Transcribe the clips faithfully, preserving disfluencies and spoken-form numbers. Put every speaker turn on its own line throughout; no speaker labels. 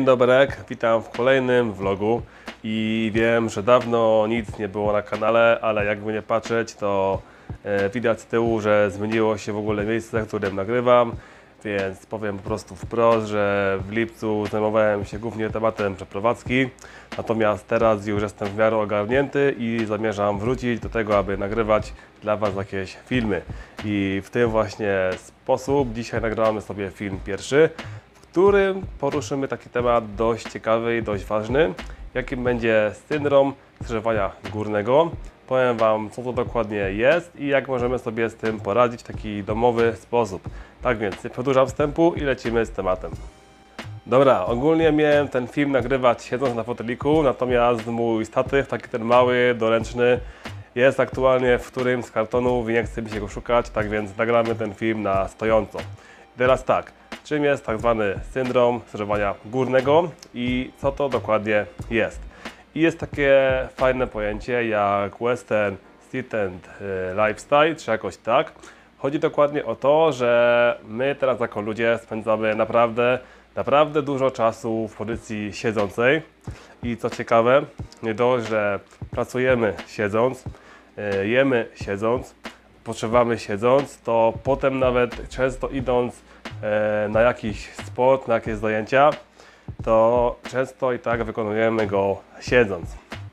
doberek, witam w kolejnym vlogu i wiem, że dawno nic nie było na kanale, ale jakby nie patrzeć, to e, widać z tyłu, że zmieniło się w ogóle miejsce, w którym nagrywam, więc powiem po prostu wprost, że w lipcu zajmowałem się głównie tematem przeprowadzki, natomiast teraz już jestem w miarę ogarnięty i zamierzam wrócić do tego, aby nagrywać dla Was jakieś filmy. I w tym właśnie sposób dzisiaj nagramy sobie film pierwszy, w którym poruszymy taki temat dość ciekawy i dość ważny, jakim będzie syndrom skrzyżowania górnego. Powiem Wam, co to dokładnie jest i jak możemy sobie z tym poradzić w taki domowy sposób. Tak więc nie przedłużam wstępu i lecimy z tematem. Dobra, ogólnie miałem ten film nagrywać siedząc na foteliku, natomiast mój statyw, taki ten mały, doręczny, jest aktualnie w którymś z kartonów i nie chce mi się go szukać, tak więc nagramy ten film na stojąco. I teraz tak, czym jest tak zwany syndrom skrzyżowania górnego i co to dokładnie jest? I jest takie fajne pojęcie jak Western Sit and Lifestyle, czy jakoś tak. Chodzi dokładnie o to, że my teraz jako ludzie spędzamy naprawdę, naprawdę dużo czasu w pozycji siedzącej. I co ciekawe, nie dość, że pracujemy siedząc, jemy siedząc, odpoczywamy siedząc, to potem nawet często idąc na jakiś sport, na jakieś zajęcia, to często i tak wykonujemy go siedząc.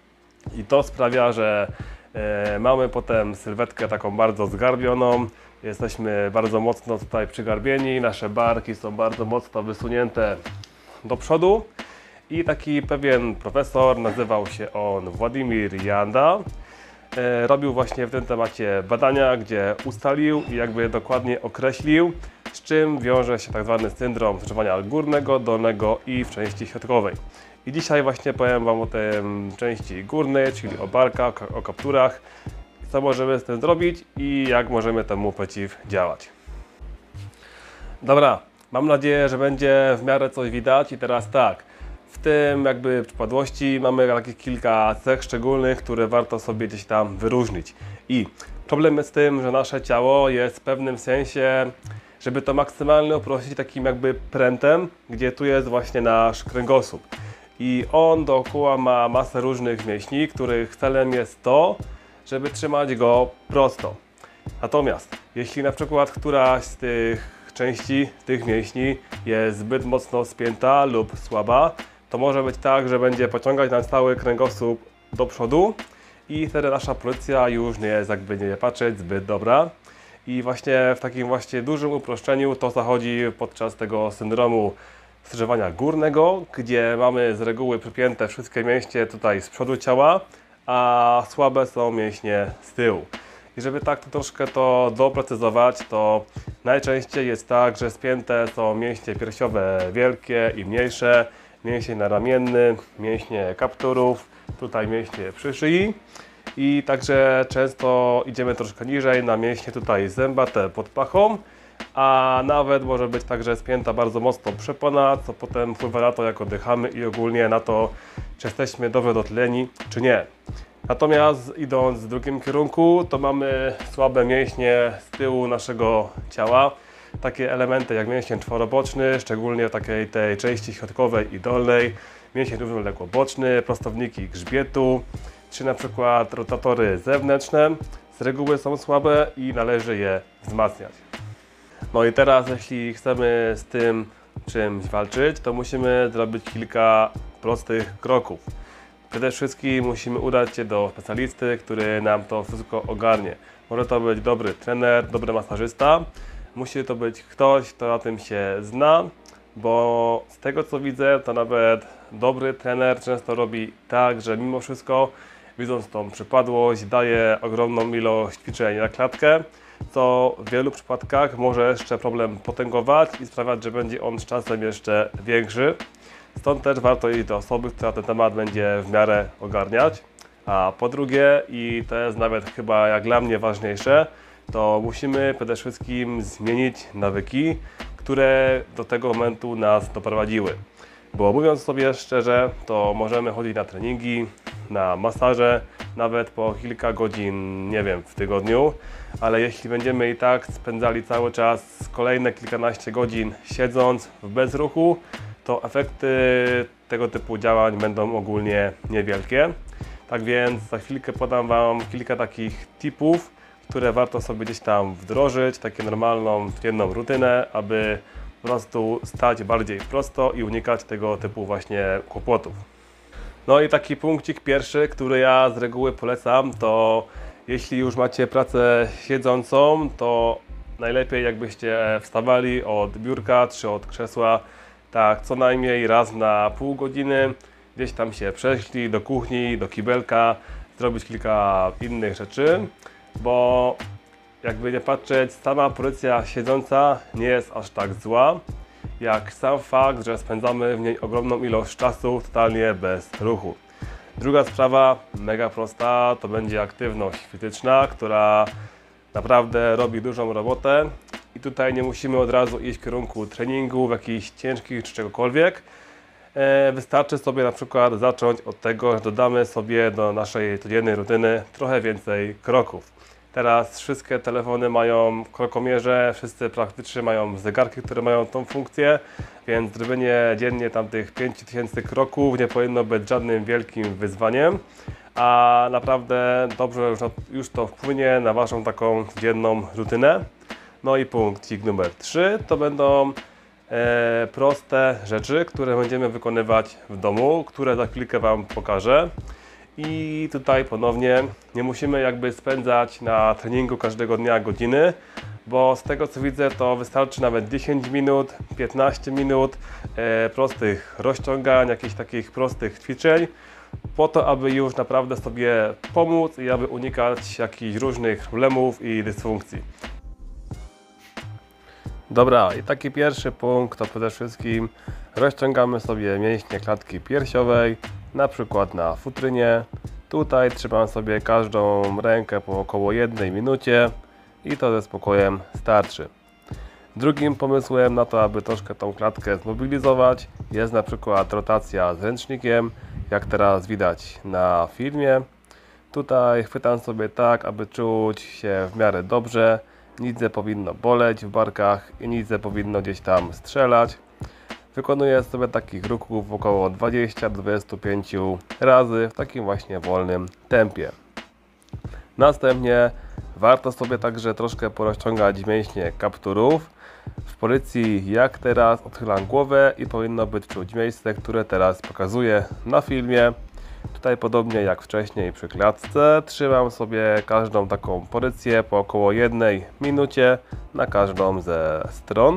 I to sprawia, że e, mamy potem sylwetkę taką bardzo zgarbioną, jesteśmy bardzo mocno tutaj przygarbieni, nasze barki są bardzo mocno wysunięte do przodu. I taki pewien profesor, nazywał się on Władimir Janda, e, robił właśnie w tym temacie badania, gdzie ustalił i jakby dokładnie określił, z czym wiąże się tak zwany syndrom skrzyżowania górnego, dolnego i w części środkowej. I dzisiaj właśnie powiem Wam o tym części górnej, czyli o barkach, o kapturach, co możemy z tym zrobić i jak możemy temu przeciwdziałać. Dobra, mam nadzieję, że będzie w miarę coś widać i teraz tak, w tym jakby przypadłości mamy takich kilka cech szczególnych, które warto sobie gdzieś tam wyróżnić. I problem jest z tym, że nasze ciało jest w pewnym sensie, żeby to maksymalnie uprościć, takim jakby prętem, gdzie tu jest właśnie nasz kręgosłup. I on dookoła ma masę różnych mięśni, których celem jest to, żeby trzymać go prosto. Natomiast jeśli na przykład któraś z tych części, tych mięśni jest zbyt mocno spięta lub słaba, to może być tak, że będzie pociągać nam cały kręgosłup do przodu i wtedy nasza pozycja już nie jest, jakby nie patrzeć, zbyt dobra. I właśnie w takim właśnie dużym uproszczeniu to zachodzi podczas tego syndromu skrzyżowania górnego, gdzie mamy z reguły przypięte wszystkie mięśnie tutaj z przodu ciała, a słabe są mięśnie z tyłu. I żeby tak to troszkę to doprecyzować, to najczęściej jest tak, że spięte są mięśnie piersiowe wielkie i mniejsze, mięsień naramienny, mięśnie kapturów, tutaj mięśnie przy szyi. I także często idziemy troszkę niżej na mięśnie tutaj zębate pod pachą, a nawet może być także spięta bardzo mocno przepona, co potem wpływa na to, jak oddychamy i ogólnie na to, czy jesteśmy dobrze dotleni, czy nie. Natomiast idąc w drugim kierunku, to mamy słabe mięśnie z tyłu naszego ciała. Takie elementy jak mięsień czworoboczny, szczególnie w takiej tej części środkowej i dolnej, mięsień równoległoboczny, prostowniki grzbietu, czy na przykład rotatory zewnętrzne, z reguły są słabe i należy je wzmacniać. No i teraz, jeśli chcemy z tym czymś walczyć, to musimy zrobić kilka prostych kroków. Przede wszystkim musimy udać się do specjalisty, który nam to wszystko ogarnie. Może to być dobry trener, dobry masażysta, musi to być ktoś, kto na tym się zna, bo z tego co widzę, to nawet dobry trener często robi tak, że mimo wszystko, widząc tą przypadłość, daje ogromną ilość ćwiczeń na klatkę, co w wielu przypadkach może jeszcze problem potęgować i sprawiać, że będzie on z czasem jeszcze większy. Stąd też warto iść do osoby, która ten temat będzie w miarę ogarniać. A po drugie, i to jest nawet chyba jak dla mnie ważniejsze, to musimy przede wszystkim zmienić nawyki, które do tego momentu nas doprowadziły. Bo mówiąc sobie szczerze, to możemy chodzić na treningi, na masaże, nawet po kilka godzin, nie wiem, w tygodniu, ale jeśli będziemy i tak spędzali cały czas kolejne kilkanaście godzin siedząc w bezruchu, to efekty tego typu działań będą ogólnie niewielkie. Tak więc za chwilkę podam Wam kilka takich tipów, które warto sobie gdzieś tam wdrożyć, takie normalną, jedną rutynę, aby po prostu stać bardziej prosto i unikać tego typu właśnie kłopotów. No i taki punkcik pierwszy, który ja z reguły polecam, to jeśli już macie pracę siedzącą, to najlepiej jakbyście wstawali od biurka czy od krzesła tak co najmniej raz na pół godziny, gdzieś tam się przeszli do kuchni, do kibelka, zrobić kilka innych rzeczy, bo jakby nie patrzeć, sama pozycja siedząca nie jest aż tak zła, jak sam fakt, że spędzamy w niej ogromną ilość czasu totalnie bez ruchu. Druga sprawa, mega prosta, to będzie aktywność fizyczna, która naprawdę robi dużą robotę i tutaj nie musimy od razu iść w kierunku treningów, jakichś ciężkich czy czegokolwiek. Wystarczy sobie na przykład zacząć od tego, że dodamy sobie do naszej codziennej rutyny trochę więcej kroków. Teraz wszystkie telefony mają krokomierze, wszyscy praktycznie mają zegarki, które mają tą funkcję, więc zrobienie dziennie tamtych pięć tysięcy kroków nie powinno być żadnym wielkim wyzwaniem, a naprawdę dobrze już to wpłynie na Waszą taką dzienną rutynę. No i punkcik numer trzy to będą e, proste rzeczy, które będziemy wykonywać w domu, które za chwilkę Wam pokażę. I tutaj ponownie nie musimy jakby spędzać na treningu każdego dnia godziny, bo z tego co widzę to wystarczy nawet dziesięć minut, piętnaście minut e, prostych rozciągań, jakichś takich prostych ćwiczeń, po to aby już naprawdę sobie pomóc i aby unikać jakichś różnych problemów i dysfunkcji. Dobra, i taki pierwszy punkt to przede wszystkim rozciągamy sobie mięśnie klatki piersiowej, na przykład na futrynie. Tutaj trzymam sobie każdą rękę po około jednej minucie i to ze spokojem starczy. Drugim pomysłem na to, aby troszkę tą klatkę zmobilizować, jest na przykład rotacja z ręcznikiem, jak teraz widać na filmie. Tutaj chwytam sobie tak, aby czuć się w miarę dobrze, nic nie powinno boleć w barkach i nic nie powinno gdzieś tam strzelać. Wykonuję sobie takich ruchów około dwadzieścia do dwudziestu pięciu razy w takim właśnie wolnym tempie. Następnie warto sobie także troszkę porozciągać mięśnie kapturów. W pozycji jak teraz odchylam głowę i powinno być czuć miejsce, które teraz pokazuję na filmie. Tutaj podobnie jak wcześniej przy klatce trzymam sobie każdą taką pozycję po około jednej minucie na każdą ze stron.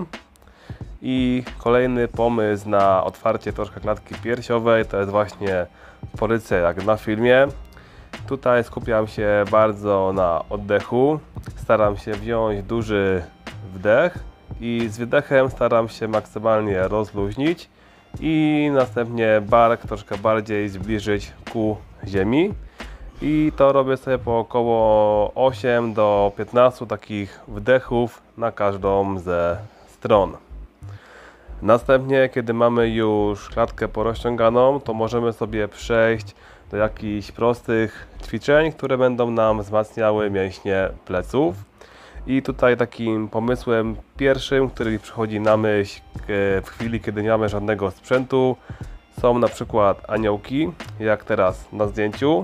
I kolejny pomysł na otwarcie troszkę klatki piersiowej to jest właśnie pozycja jak na filmie. Tutaj skupiam się bardzo na oddechu, staram się wziąć duży wdech i z wydechem staram się maksymalnie rozluźnić i następnie bark troszkę bardziej zbliżyć ku ziemi. I to robię sobie po około osiem do piętnastu takich wdechów na każdą ze stron. Następnie, kiedy mamy już klatkę porozciąganą, to możemy sobie przejść do jakichś prostych ćwiczeń, które będą nam wzmacniały mięśnie pleców. I tutaj takim pomysłem pierwszym, który mi przychodzi na myśl w chwili, kiedy nie mamy żadnego sprzętu, są na przykład aniołki, jak teraz na zdjęciu.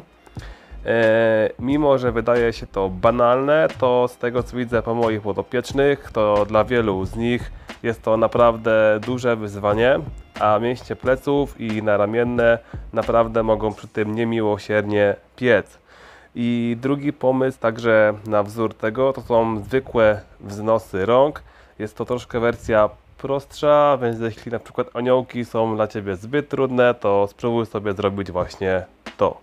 E, mimo, że wydaje się to banalne, to z tego co widzę po moich podopiecznych, to dla wielu z nich jest to naprawdę duże wyzwanie, a mięśnie pleców i naramienne naprawdę mogą przy tym niemiłosiernie piec. I drugi pomysł także na wzór tego to są zwykłe wznosy rąk. Jest to troszkę wersja prostsza, więc jeśli na przykład aniołki są dla Ciebie zbyt trudne, to spróbuj sobie zrobić właśnie to.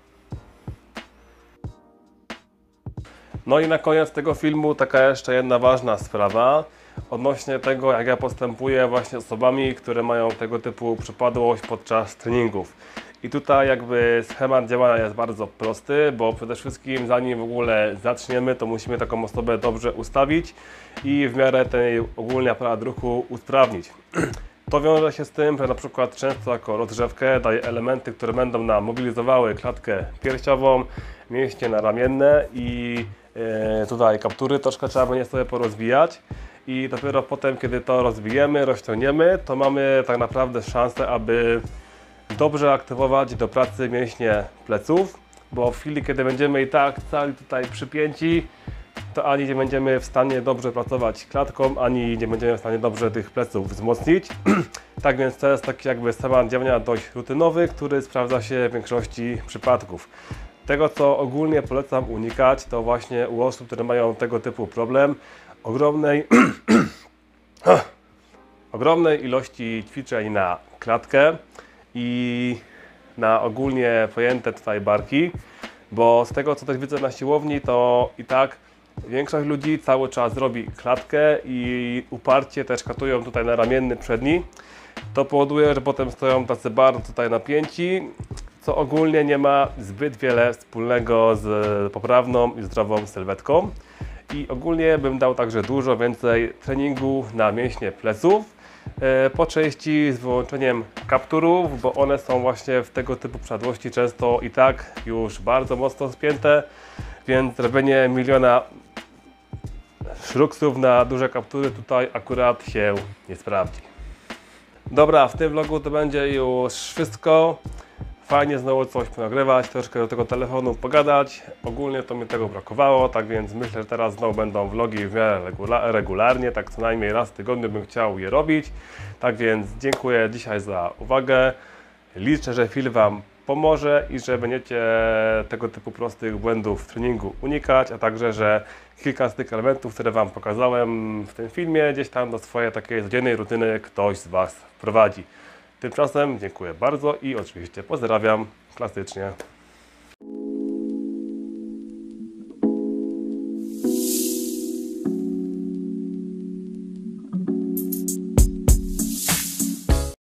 No i na koniec tego filmu taka jeszcze jedna ważna sprawa odnośnie tego, jak ja postępuję właśnie z osobami, które mają tego typu przypadłość podczas treningów. I tutaj jakby schemat działania jest bardzo prosty, bo przede wszystkim zanim w ogóle zaczniemy, to musimy taką osobę dobrze ustawić i w miarę tej ogólnie aparat ruchu usprawnić. To wiąże się z tym, że na przykład często jako rozgrzewkę daję elementy, które będą nam mobilizowały klatkę piersiową, mięśnie naramienne i e, tutaj kaptury troszkę trzeba będzie sobie porozwijać. i dopiero potem, kiedy to rozwijemy, rozciągniemy, to mamy tak naprawdę szansę, aby dobrze aktywować do pracy mięśnie pleców, bo w chwili, kiedy będziemy i tak cali tutaj przypięci, to ani nie będziemy w stanie dobrze pracować klatką, ani nie będziemy w stanie dobrze tych pleców wzmocnić. Tak więc to jest taki jakby schemat działania dość rutynowy, który sprawdza się w większości przypadków. Tego, co ogólnie polecam unikać, to właśnie u osób, które mają tego typu problem, ogromnej, ogromnej ilości ćwiczeń na klatkę i na ogólnie pojęte tutaj barki, bo z tego, co też widzę na siłowni, to i tak większość ludzi cały czas robi klatkę i uparcie też katują tutaj na ramienny przedni. To powoduje, że potem stoją tacy bardzo tutaj napięci, co ogólnie nie ma zbyt wiele wspólnego z poprawną i zdrową sylwetką. I ogólnie bym dał także dużo więcej treningu na mięśnie pleców, po części z wyłączeniem kapturów, bo one są właśnie w tego typu przypadłości często i tak już bardzo mocno spięte, więc robienie miliona szruksów na duże kaptury tutaj akurat się nie sprawdzi. Dobra, w tym vlogu to będzie już wszystko. Fajnie znowu coś ponagrywać, troszkę do tego telefonu pogadać. Ogólnie to mi tego brakowało, tak więc myślę, że teraz znowu będą vlogi w miarę regula regularnie, tak co najmniej raz w tygodniu bym chciał je robić. Tak więc dziękuję dzisiaj za uwagę. Liczę, że film Wam pomoże i że będziecie tego typu prostych błędów w treningu unikać, a także, że kilka z tych elementów, które Wam pokazałem w tym filmie, gdzieś tam do swojej takiej codziennej rutyny ktoś z Was wprowadzi. Tymczasem dziękuję bardzo i oczywiście pozdrawiam klasycznie.